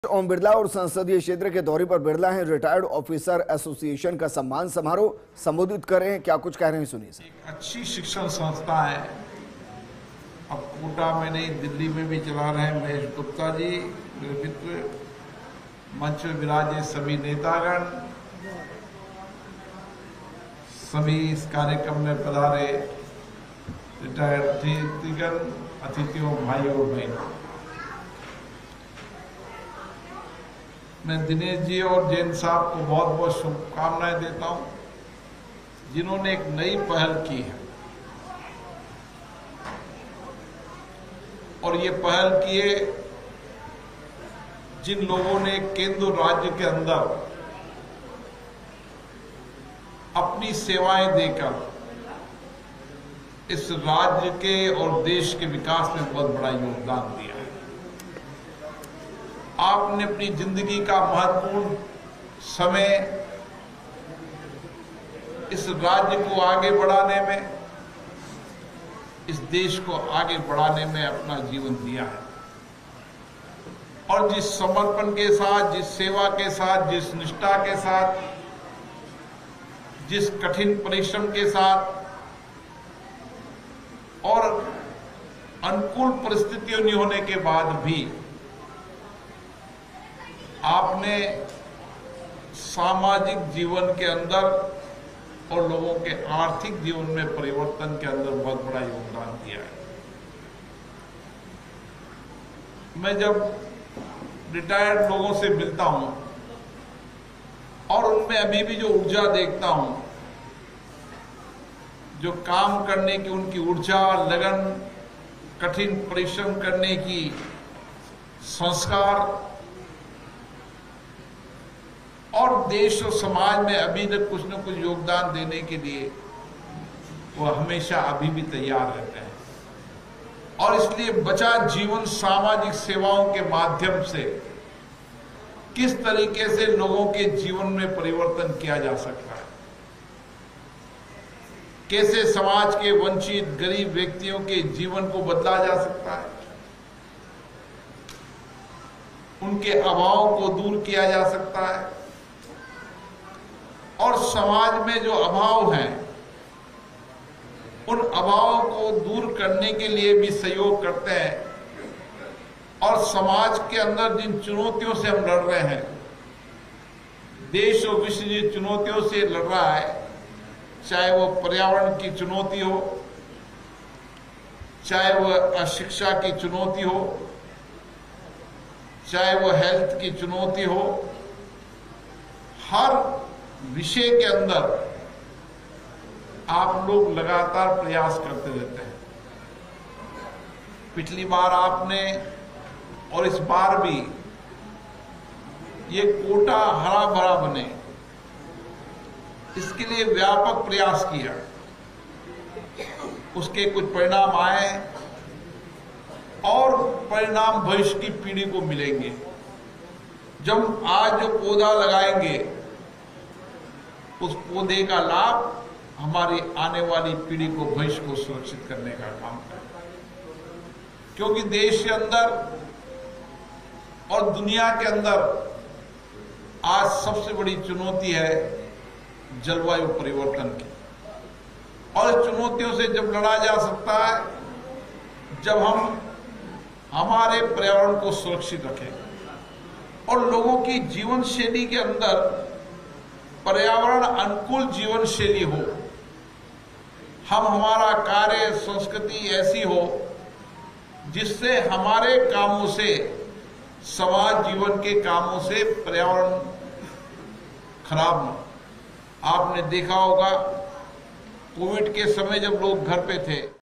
ओम बिरला और संसदीय क्षेत्र के दौरे पर बिरला हैं। रिटायर्ड ऑफिसर एसोसिएशन का सम्मान समारोह संबोधित कर रहे हैं। क्या कुछ कह रहे हैं, सुनिए सर। एक अच्छी शिक्षण संस्था है। अब कोटा में नहीं, दिल्ली में भी चला रहे हैं महेश गुप्ता जी, मेरे मित्र। मंच में विराजे सभी नेतागण, सभी इस कार्यक्रम में पधारे रिटायर्ड अतिथिगण, अतिथियों, भाइयों और बहनों। मैं दिनेश जी और जैन साहब को बहुत बहुत शुभकामनाएं देता हूं, जिन्होंने एक नई पहल की है। और ये पहल किए जिन लोगों ने केंद्र राज्य के अंदर अपनी सेवाएं देकर इस राज्य के और देश के विकास में बहुत बड़ा योगदान दिया है। आपने अपनी जिंदगी का महत्वपूर्ण समय इस राज्य को आगे बढ़ाने में, इस देश को आगे बढ़ाने में अपना जीवन दिया है। और जिस समर्पण के साथ, जिस सेवा के साथ, जिस निष्ठा के साथ, जिस कठिन परिश्रम के साथ और अनुकूल परिस्थितियों नहीं होने के बाद भी आपने सामाजिक जीवन के अंदर और लोगों के आर्थिक जीवन में परिवर्तन के अंदर बहुत बड़ा योगदान दिया है। मैं जब रिटायर्ड लोगों से मिलता हूं और उनमें अभी भी जो ऊर्जा देखता हूं, जो काम करने की उनकी ऊर्जा, लगन, कठिन परिश्रम करने की संस्कार और देश और समाज में अभी तक कुछ न कुछ योगदान देने के लिए वो हमेशा अभी भी तैयार रहते हैं। और इसलिए बचा जीवन सामाजिक सेवाओं के माध्यम से किस तरीके से लोगों के जीवन में परिवर्तन किया जा सकता है, कैसे समाज के वंचित गरीब व्यक्तियों के जीवन को बदला जा सकता है, उनके अभाव को दूर किया जा सकता है और समाज में जो अभाव हैं उन अभाव को दूर करने के लिए भी सहयोग करते हैं। और समाज के अंदर जिन चुनौतियों से हम लड़ रहे हैं, देश और विश्व जिन चुनौतियों से लड़ रहा है, चाहे वो पर्यावरण की चुनौती हो, चाहे वह अशिक्षा की चुनौती हो, चाहे वो हेल्थ की चुनौती हो, हर विषय के अंदर आप लोग लगातार प्रयास करते रहते हैं। पिछली बार आपने और इस बार भी ये कोटा हरा भरा बने, इसके लिए व्यापक प्रयास किया। उसके कुछ परिणाम आए और परिणाम भविष्य की पीढ़ी को मिलेंगे। जब आज जो पौधा लगाएंगे उस पौधे का लाभ हमारी आने वाली पीढ़ी को, भविष्य को सुरक्षित करने का काम करें। क्योंकि देश के अंदर और दुनिया के अंदर आज सबसे बड़ी चुनौती है जलवायु परिवर्तन की। और इस चुनौतियों से जब लड़ा जा सकता है जब हम हमारे पर्यावरण को सुरक्षित रखें और लोगों की जीवन शैली के अंदर पर्यावरण अनुकूल जीवन शैली हो, हमारा कार्य संस्कृति ऐसी हो जिससे हमारे कामों से, समाज जीवन के कामों से पर्यावरण खराब न। आपने देखा होगा कोविड के समय जब लोग घर पे थे